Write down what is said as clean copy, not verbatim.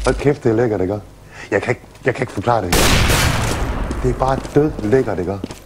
Hold kæft, det er lækkert, ikke? Jeg kan ikke forklare det her. Det er bare død lækkert, ikke?